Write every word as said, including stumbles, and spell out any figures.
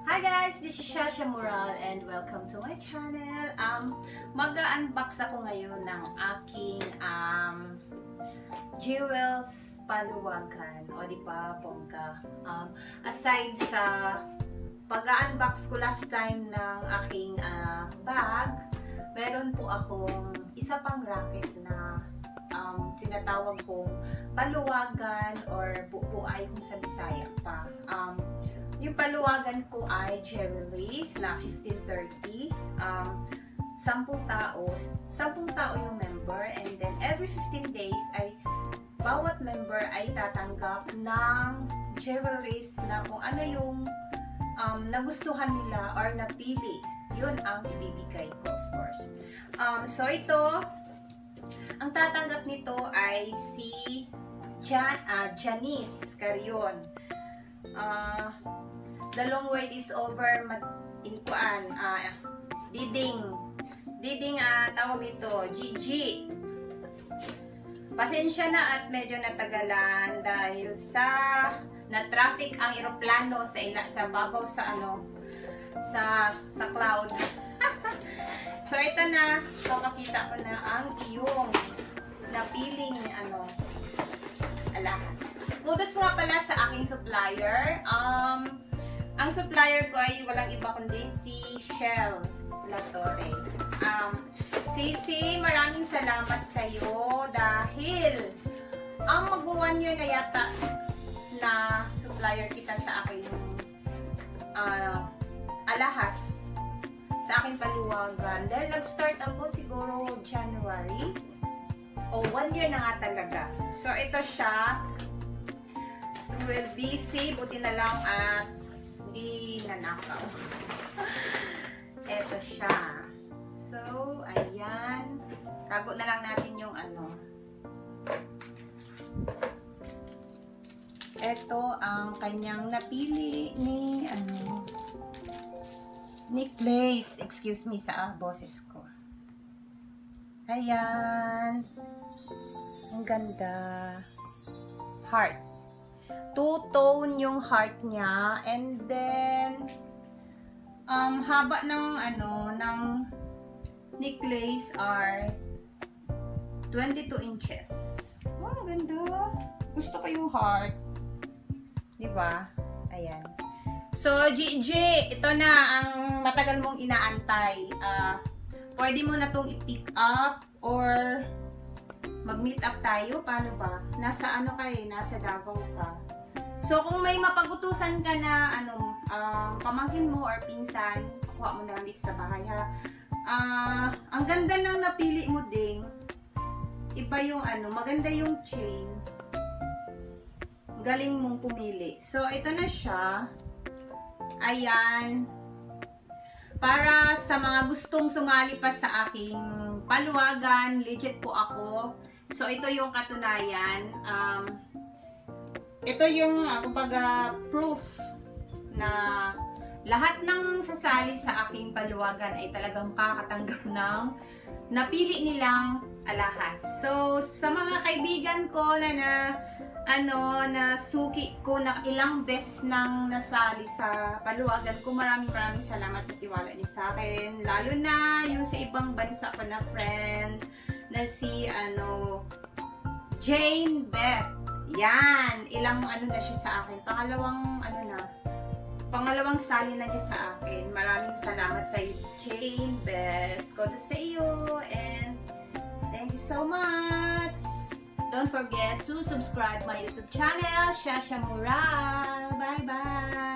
Hi guys, this is Shasha Moral and welcome to my channel. Um, mag-unbox ako ngayon ng aking um, jewels paluwagan. O di ba, bongga. Um, aside sa pag-unbox ko last time ng aking uh, bag, meron po akong isa pang racket na um, tinatawag kong paluwagan or Boboay kung sa Bisaya pa. Um, Yung paluwagan ko ay jewelries na fifteen thirty. Um, sampung tao. Sampung tao yung member. And then every fifteen days ay bawat member ay tatanggap ng jewelries na kung ano yung um, nagustuhan nila or napili. Yun ang ibibigay ko, of course. Um, so ito, ang tatanggap nito ay si Jan, uh, Janice Carion. Uh, the long wait is over. Inkuan, uh, diding diding uh, tawag ito G G. Pasensya na at medyo natagalan dahil sa na traffic ang eroplano sa ila sa babaw sa ano sa sa cloud. So ito na, so makita ko na ang iyong napiling ano alahas. Kudos nga pala sa aking supplier. Um, ang supplier ko ay walang iba kundi si Shell Latore. Um, Sisi, maraming salamat sa iyo dahil ang mag-one year na yata na supplier kita sa aking uh, alahas, sa aking paluwagan. Dahil nag-start ako siguro January. O, one year na nga talaga. So, ito siya. Will busy. Buti na lang at di nanakaw. Ito siya. So, ayan. Tago na lang natin yung ano. Ito ang kanyang napili ni ano necklace. Excuse me sa ah, boses ko. Ayan. Ang ganda. Heart. Two-tone yung heart niya. And then, um, haba ng, ano, ng necklace are twenty-two inches. Oh, ganda. Gusto ko yung heart. Diba? Ayan. So, G G, ito na ang matagal mong inaantay. Ah, uh, pwede mo na itong i-pick up or mag-meet up tayo. Paano ba? Nasa ano kayo? Nasa Davao ka. So, kung may mapag-utusan ka na ano, uh, pamangkin mo or pinsan, kuha mo na lang dito sa bahay ha. Uh, ang ganda ng napili mo ding. Iba yung ano, maganda yung chain. Galing mong pumili. So, ito na siya. Ayan. Para sa mga gustong sumali pa sa aking paluwagan, legit po ako. So, ito yung katunayan. Um, ito yung, uh, kumbaga, proof na lahat ng sasali sa aking paluwagan ay talagang kakatanggap ng napili nilang alahas. So, sa mga kaibigan ko na na ano, na suki ko na ilang beses nang nasali sa paluwagan ko. Maraming maraming salamat sa tiwala niyo sa akin. Lalo na yung sa ibang bansa pa na friend na si, ano, Jane Beth. Yan. Ilang, ano na siya sa akin. Pangalawang, ano na, pangalawang sali na niya sa akin. Maraming salamat sa iyo, Jane Beth. Kodo sa iyo. And, thank you so much. Don't forget to subscribe my YouTube channel, Shasha Moral. Bye-bye!